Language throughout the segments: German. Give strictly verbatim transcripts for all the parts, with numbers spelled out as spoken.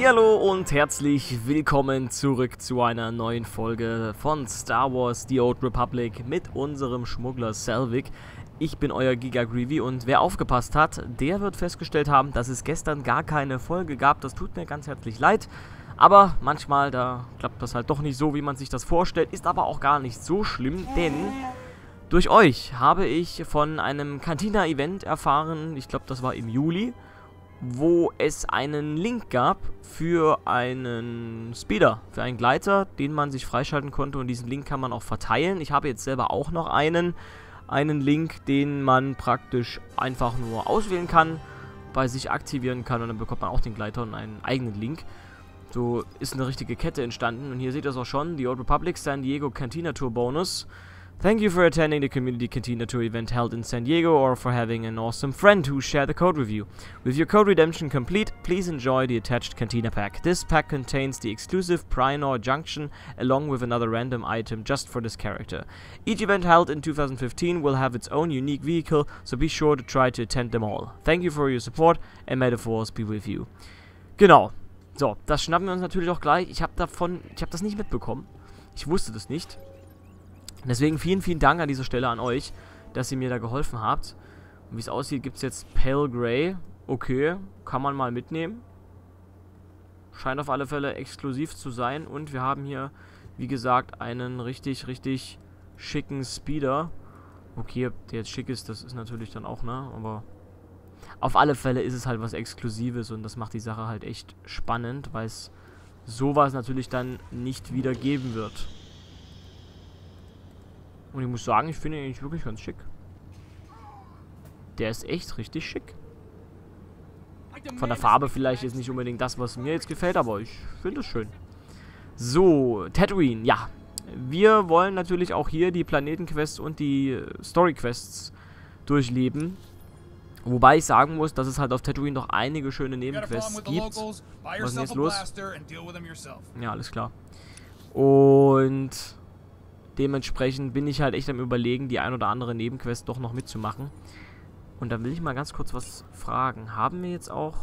Hallihallo und herzlich willkommen zurück zu einer neuen Folge von Star Wars The Old Republic mit unserem Schmuggler Selvig. Ich bin euer Giga Greevy und wer aufgepasst hat, der wird festgestellt haben, dass es gestern gar keine Folge gab. Das tut mir ganz herzlich leid, aber manchmal, da klappt das halt doch nicht so, wie man sich das vorstellt. Ist aber auch gar nicht so schlimm, denn durch euch habe ich von einem Cantina-Event erfahren, ich glaube das war im Juli, wo es einen Link gab für einen Speeder, für einen Gleiter, den man sich freischalten konnte, und diesen Link kann man auch verteilen. Ich habe jetzt selber auch noch einen, einen Link, den man praktisch einfach nur auswählen kann, bei sich aktivieren kann, und dann bekommt man auch den Gleiter und einen eigenen Link. So ist eine richtige Kette entstanden, und hier seht ihr es auch schon, die Old Republic San Diego Cantina Tour Bonus. Thank you for attending the Community Cantina Tour event held in San Diego, or for having an awesome friend who shared the code with you. With your code redemption complete, please enjoy the attached Cantina pack. This pack contains the exclusive Prynor Junction along with another random item just for this character. Each event held in two thousand fifteen will have its own unique vehicle, so be sure to try to attend them all. Thank you for your support and may the force be with you. Genau. So, das schnappen wir uns natürlich auch gleich. Ich habe davon, ich habe das nicht mitbekommen. Ich wusste das nicht. Deswegen vielen, vielen Dank an dieser Stelle an euch, dass ihr mir da geholfen habt. Und wie es aussieht, gibt es jetzt Pale Grey. Okay, kann man mal mitnehmen. Scheint auf alle Fälle exklusiv zu sein. Und wir haben hier, wie gesagt, einen richtig, richtig schicken Speeder. Okay, ob der jetzt schick ist, das ist natürlich dann auch, ne? Aber auf alle Fälle ist es halt was Exklusives, und das macht die Sache halt echt spannend, weil es sowas natürlich dann nicht wieder geben wird. Und ich muss sagen, ich finde ihn eigentlich wirklich ganz schick. Der ist echt richtig schick. Von der Farbe vielleicht ist nicht unbedingt das, was mir jetzt gefällt, aber ich finde es schön. So, Tatooine, ja. Wir wollen natürlich auch hier die Planetenquests und die Storyquests durchleben. Wobei ich sagen muss, dass es halt auf Tatooine noch einige schöne Nebenquests gibt. Was ist denn jetzt los? Ja, alles klar. Und dementsprechend bin ich halt echt am Überlegen, die ein oder andere Nebenquest doch noch mitzumachen. Und da will ich mal ganz kurz was fragen. Haben wir jetzt auch...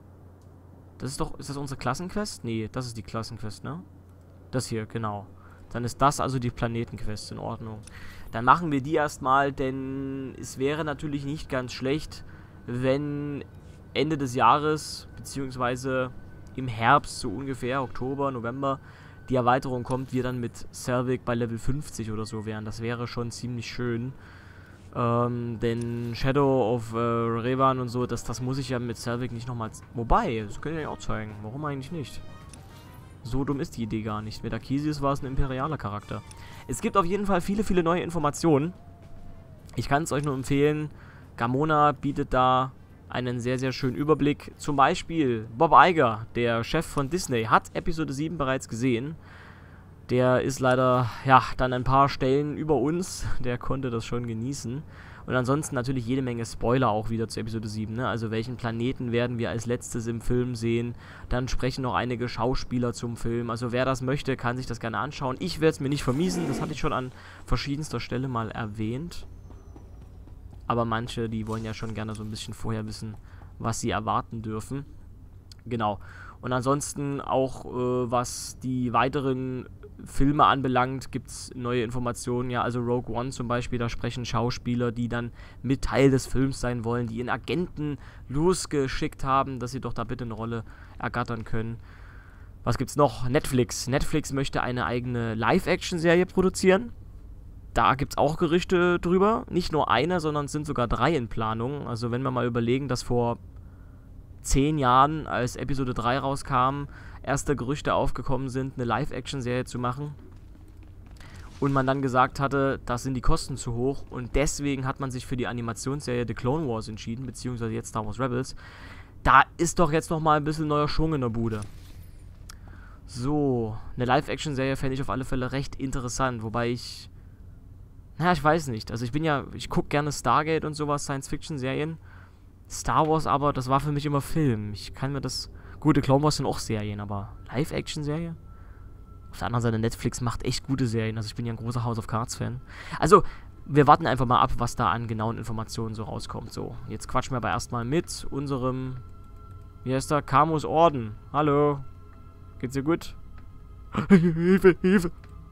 Das ist doch... Ist das unsere Klassenquest? Nee, das ist die Klassenquest, ne? Das hier, genau. Dann ist das also die Planetenquest, in Ordnung. Dann machen wir die erstmal, denn es wäre natürlich nicht ganz schlecht, wenn Ende des Jahres, beziehungsweise im Herbst, so ungefähr, Oktober, November, die Erweiterung kommt, wir dann mit Selvig bei Level fünfzig oder so wären. Das wäre schon ziemlich schön. Ähm, denn Shadow of äh, Revan und so, das, das muss ich ja mit Selvig nicht nochmal... Wobei, das könnte ich ja auch zeigen. Warum eigentlich nicht? So dumm ist die Idee gar nicht. Mit Arquisius war es ein imperialer Charakter. Es gibt auf jeden Fall viele, viele neue Informationen. Ich kann es euch nur empfehlen. Gamona bietet da einen sehr, sehr schönen Überblick. Zum Beispiel Bob Iger, der Chef von Disney, hat Episode sieben bereits gesehen. Der ist leider, ja, dann ein paar Stellen über uns. Der konnte das schon genießen. Und ansonsten natürlich jede Menge Spoiler auch wieder zu Episode sieben, ne? Also welchen Planeten werden wir als letztes im Film sehen. Dann sprechen noch einige Schauspieler zum Film. Also wer das möchte, kann sich das gerne anschauen. Ich werde es mir nicht vermiesen. Das hatte ich schon an verschiedenster Stelle mal erwähnt. Aber manche, die wollen ja schon gerne so ein bisschen vorher wissen, was sie erwarten dürfen. Genau. Und ansonsten auch, äh, was die weiteren Filme anbelangt, gibt es neue Informationen. Ja, also Rogue One zum Beispiel, da sprechen Schauspieler, die dann mit Teil des Films sein wollen, die ihren Agenten losgeschickt haben, dass sie doch da bitte eine Rolle ergattern können. Was gibt's noch? Netflix. Netflix möchte eine eigene Live-Action-Serie produzieren. Da gibt es auch Gerüchte drüber. Nicht nur eine, sondern es sind sogar drei in Planung. Also wenn wir mal überlegen, dass vor zehn Jahren, als Episode drei rauskam, erste Gerüchte aufgekommen sind, eine Live-Action-Serie zu machen. Und man dann gesagt hatte, das sind die Kosten zu hoch. Und deswegen hat man sich für die Animationsserie The Clone Wars entschieden, beziehungsweise jetzt Star Wars Rebels. Da ist doch jetzt nochmal ein bisschen neuer Schwung in der Bude. So, eine Live-Action-Serie fände ich auf alle Fälle recht interessant, wobei ich... Naja, ich weiß nicht. Also ich bin ja, ich gucke gerne Stargate und sowas, Science-Fiction-Serien. Star Wars aber, das war für mich immer Film. Ich kann mir das... Gute Clone Wars sind auch Serien, aber Live-Action-Serie? Auf der anderen Seite, Netflix macht echt gute Serien. Also ich bin ja ein großer House of Cards-Fan. Also, wir warten einfach mal ab, was da an genauen Informationen so rauskommt. So, jetzt quatschen wir aber erstmal mit unserem Wie heißt er? Camus Orden. Hallo. Geht's dir gut? Hilfe, Hilfe.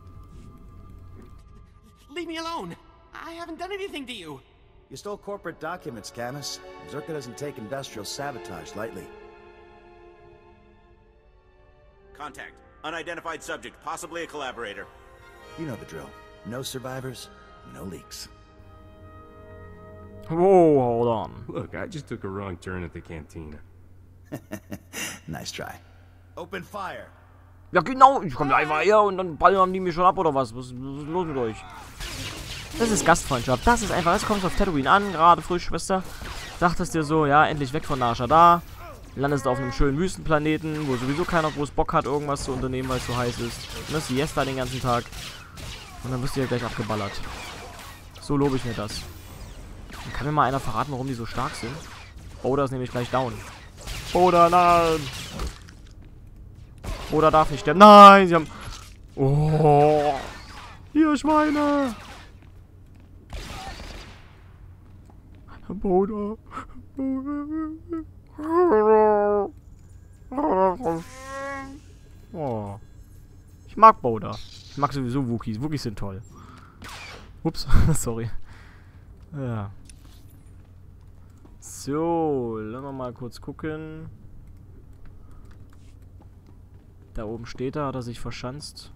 Leave me alone. I haven't done anything to you. You stole corporate documents, Camus. Zerka doesn't take industrial sabotage lightly. Contact. Unidentified subject, possibly a collaborator. You know the drill. No survivors, no leaks. Whoa, hold on. Look, I just took a wrong turn at the cantina. Nice try. Open fire. Ja genau, ich komme einfach her und dann ballern die mich schon ab oder was? Was, was ist los mit euch? Das ist Gastfreundschaft. Das ist einfach, das kommt auf Tatooine an, gerade frisch, Schwester. Dachtest dir so, ja, endlich weg von Nar Shaddaa. Landest auf einem schönen Wüstenplaneten, wo sowieso keiner groß Bock hat, irgendwas zu unternehmen, weil es so heiß ist. Ne, Siesta den ganzen Tag. Und dann wirst du ja gleich abgeballert. So lobe ich mir das. Dann kann mir mal einer verraten, warum die so stark sind. Boda ist nämlich gleich down. Boda, nein! Boda darf nicht sterben. Nein, sie haben... Oh! Ihr Schweine! Boda! Oh. Ich mag Boda. Ich mag sowieso Wookiees. Wookiees sind toll. Ups, sorry. Ja. So, lassen wir mal kurz gucken. Da oben steht er, hat er sich verschanzt.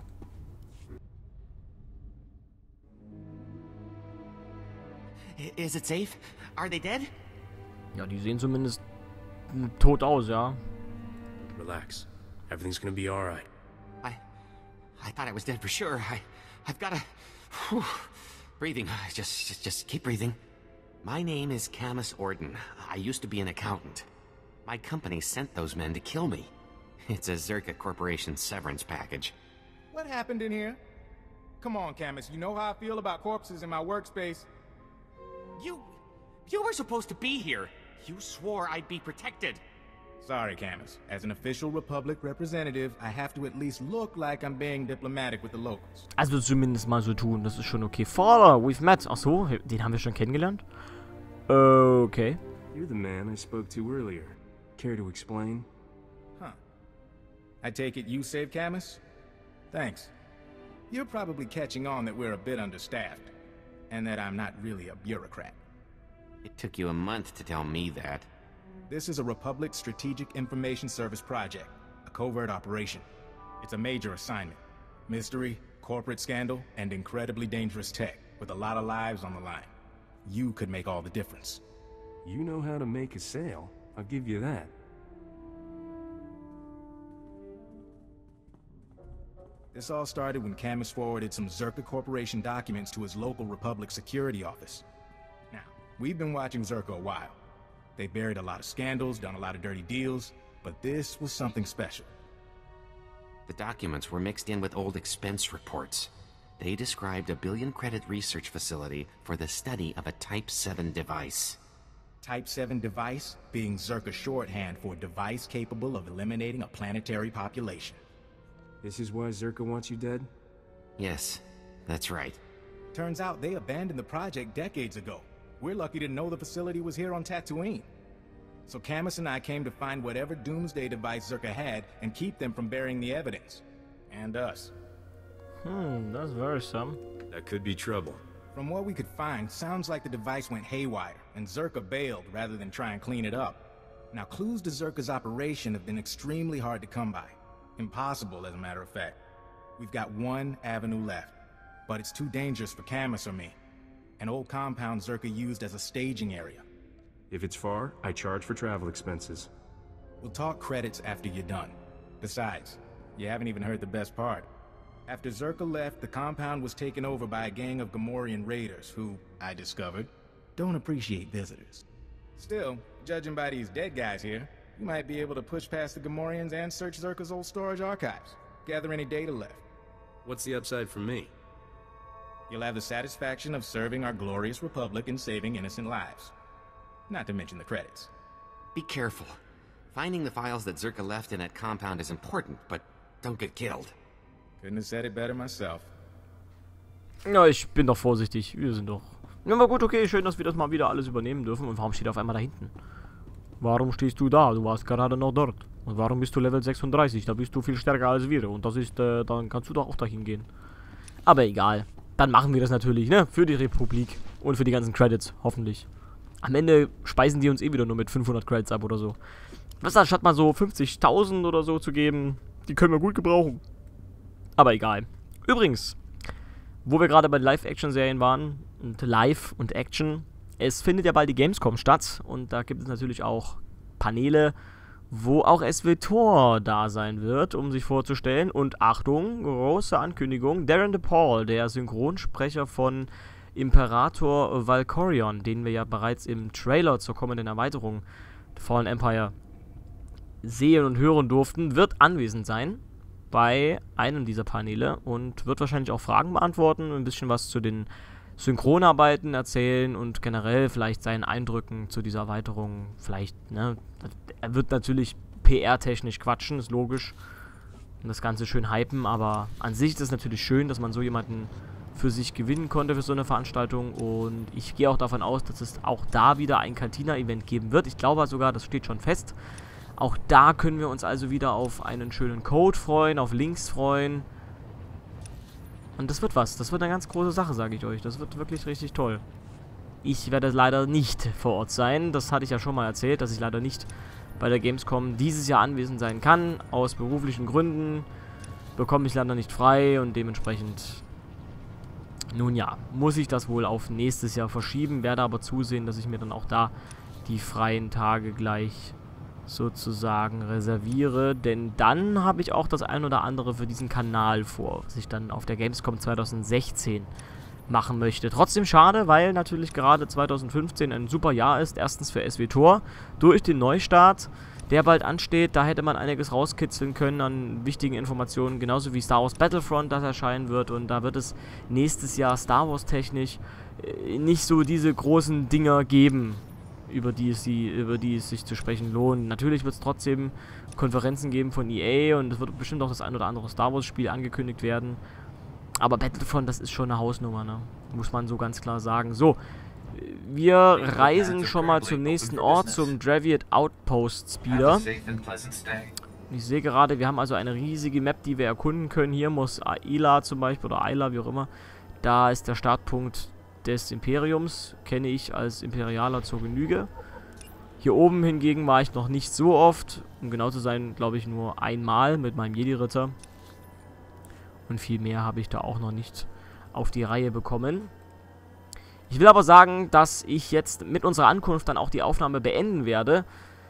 Is it safe? Are they dead? Ja, die sehen zumindest tot aus, ja. Relax. Everything's gonna be alright. I... I thought I was dead for sure. I... I've gotta... Whew, breathing. Just, just... Just keep breathing. My name is Camus Orden. I used to be an accountant. My company sent those men to kill me. It's a Zerka Corporation severance package. What happened in here? Come on, Camus. You know how I feel about corpses in my workspace. You... You were supposed to be here. You swore I'd be protected. Sorry, Camus. As an official Republic representative, I have to at least look like I'm being diplomatic with the locals. Also zumindest mal so tun, das ist schon okay. Father, we've met. Ach so, den haben wir schon kennengelernt? Okay. You're the man I spoke to earlier. Care to explain? Huh. I take it you saved Camus? Thanks. You're probably catching on that we're a bit understaffed. And that I'm not really a bureaucrat. It took you a month to tell me that. This is a Republic Strategic Information Service project, a covert operation. It's a major assignment. Mystery, corporate scandal, and incredibly dangerous tech, with a lot of lives on the line. You could make all the difference. You know how to make a sale. I'll give you that. This all started when Camus forwarded some Zerka Corporation documents to his local Republic security office. Now, we've been watching Zerka a while. They buried a lot of scandals, done a lot of dirty deals, but this was something special. The documents were mixed in with old expense reports. They described a billion credit research facility for the study of a Type seven device. Type seven device being Zerka shorthand for a device capable of eliminating a planetary population. This is why Zerka wants you dead? Yes, that's right. Turns out they abandoned the project decades ago. We're lucky to know the facility was here on Tatooine. So Camus and I came to find whatever doomsday device Zerka had and keep them from burying the evidence. And us. Hmm, that's worrisome. That could be trouble. From what we could find, sounds like the device went haywire, and Zerka bailed rather than try and clean it up. Now, clues to Zerka's operation have been extremely hard to come by. Impossible, as a matter of fact. We've got one avenue left, but it's too dangerous for Camus or me. An old compound Zerka used as a staging area. If it's far, I charge for travel expenses. We'll talk credits after you're done. Besides, you haven't even heard the best part. After Zerka left, the compound was taken over by a gang of Gamorrean raiders who, I discovered, don't appreciate visitors. Still, judging by these dead guys here, you might be able to push past the Gamorreans and search Zerka's old storage archives. Gather any data left. What's the upside for me? You'll have the satisfaction of serving our glorious Republic and saving innocent lives. Not to mention the credits. Be careful. Finding the files that Zerka left in that compound is important, but don't get killed. Couldn't have said it better myself. Ja, ich bin doch vorsichtig. Wir sind doch... Ja, aber gut, okay. Schön, dass wir das mal wieder alles übernehmen dürfen. Und warum steht er auf einmal da hinten? Warum stehst du da? Du warst gerade noch dort. Und warum bist du Level sechsunddreißig? Da bist du viel stärker als wir. Und das ist, äh, dann kannst du doch auch dahin gehen. Aber egal. Dann machen wir das natürlich, ne? Für die Republik. Und für die ganzen Credits, hoffentlich. Am Ende speisen die uns eh wieder nur mit fünfhundert Credits ab oder so. Was da, statt mal so fünfzigtausend oder so zu geben, die können wir gut gebrauchen. Aber egal. Übrigens, wo wir gerade bei Live-Action-Serien waren, und Live und Action, es findet ja bald die Gamescom statt. Und da gibt es natürlich auch Paneele, wo auch S W Tor da sein wird, um sich vorzustellen. Und Achtung, große Ankündigung, Darren DePaul, der Synchronsprecher von Imperator Valkorion, den wir ja bereits im Trailer zur kommenden Erweiterung The Fallen Empire sehen und hören durften, wird anwesend sein bei einem dieser Paneele und wird wahrscheinlich auch Fragen beantworten, ein bisschen was zu den Synchronarbeiten erzählen und generell vielleicht seinen Eindrücken zu dieser Erweiterung. Vielleicht, ne, er wird natürlich P R-technisch quatschen, ist logisch, und das Ganze schön hypen, aber an sich ist es natürlich schön, dass man so jemanden für sich gewinnen konnte für so eine Veranstaltung, und ich gehe auch davon aus, dass es auch da wieder ein Cantina-Event geben wird. Ich glaube sogar, das steht schon fest. Auch da können wir uns also wieder auf einen schönen Code freuen, auf Links freuen. Und das wird was. Das wird eine ganz große Sache, sage ich euch. Das wird wirklich richtig toll. Ich werde leider nicht vor Ort sein. Das hatte ich ja schon mal erzählt, dass ich leider nicht bei der Gamescom dieses Jahr anwesend sein kann. Aus beruflichen Gründen bekomme ich leider nicht frei und dementsprechend, nun ja, muss ich das wohl auf nächstes Jahr verschieben. Werde aber zusehen, dass ich mir dann auch da die freien Tage gleich sozusagen reserviere, denn dann habe ich auch das ein oder andere für diesen Kanal vor, was ich dann auf der Gamescom zwanzig sechzehn machen möchte. Trotzdem schade, weil natürlich gerade zwanzig fünfzehn ein super Jahr ist, erstens für S W Tor, durch den Neustart, der bald ansteht. Da hätte man einiges rauskitzeln können an wichtigen Informationen, genauso wie Star Wars Battlefront, das erscheinen wird, und da wird es nächstes Jahr Star Wars technisch äh, nicht so diese großen Dinger geben, über die es, sie, über die es sich zu sprechen lohnt. Natürlich wird es trotzdem Konferenzen geben von E A und es wird bestimmt auch das ein oder andere Star Wars Spiel angekündigt werden. Aber Battlefront, das ist schon eine Hausnummer, ne? Muss man so ganz klar sagen. So, wir reisen schon mal zum nächsten Ort, zum Draviat Outpost Speeder. Ich sehe gerade, wir haben also eine riesige Map, die wir erkunden können. Hier muss Aila zum Beispiel, oder Aila, wie auch immer. Da ist der Startpunkt des Imperiums, kenne ich als Imperialer zur Genüge. Hier oben hingegen war ich noch nicht so oft, um genau zu sein, glaube ich nur einmal mit meinem Jedi-Ritter. Und viel mehr habe ich da auch noch nicht auf die Reihe bekommen. Ich will aber sagen, dass ich jetzt mit unserer Ankunft dann auch die Aufnahme beenden werde.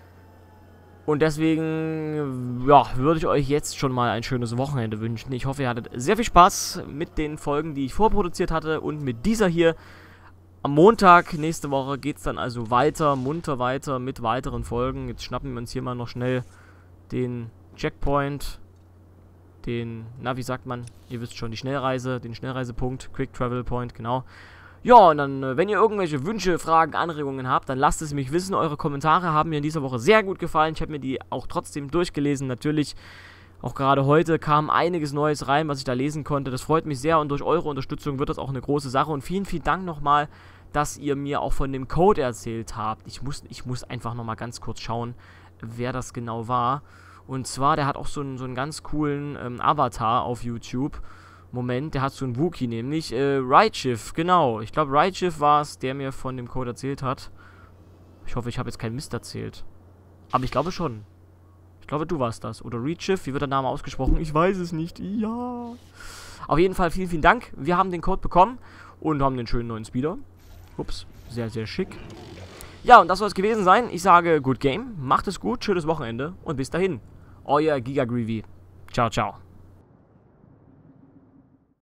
Und deswegen, ja, würde ich euch jetzt schon mal ein schönes Wochenende wünschen. Ich hoffe, ihr hattet sehr viel Spaß mit den Folgen, die ich vorproduziert hatte, und mit dieser hier. Am Montag nächste Woche geht es dann also weiter, munter weiter mit weiteren Folgen. Jetzt schnappen wir uns hier mal noch schnell den Checkpoint, den, na, wie sagt man, ihr wisst schon, die Schnellreise, den Schnellreisepunkt, Quick Travel Point, genau. Ja, und dann, wenn ihr irgendwelche Wünsche, Fragen, Anregungen habt, dann lasst es mich wissen. Eure Kommentare haben mir in dieser Woche sehr gut gefallen. Ich habe mir die auch trotzdem durchgelesen. Natürlich, auch gerade heute kam einiges Neues rein, was ich da lesen konnte. Das freut mich sehr, und durch eure Unterstützung wird das auch eine große Sache. Und vielen, vielen Dank nochmal, dass ihr mir auch von dem Code erzählt habt. Ich muss, ich muss einfach nochmal ganz kurz schauen, wer das genau war. Und zwar, der hat auch so einen, so einen ganz coolen ähm, Avatar auf YouTube. Moment, der hat so einen Wookie, nämlich äh, Rightshift, genau. Ich glaube, Rightshift war es, der mir von dem Code erzählt hat. Ich hoffe, ich habe jetzt keinen Mist erzählt. Aber ich glaube schon. Ich glaube, du warst das. Oder Rightshift, wie wird der Name ausgesprochen? Ich weiß es nicht. Ja. Auf jeden Fall vielen, vielen Dank. Wir haben den Code bekommen und haben den schönen neuen Speeder. Ups, sehr, sehr schick. Ja, und das soll es gewesen sein. Ich sage, good game, macht es gut, schönes Wochenende und bis dahin. Euer Giga Greavy. Ciao, ciao.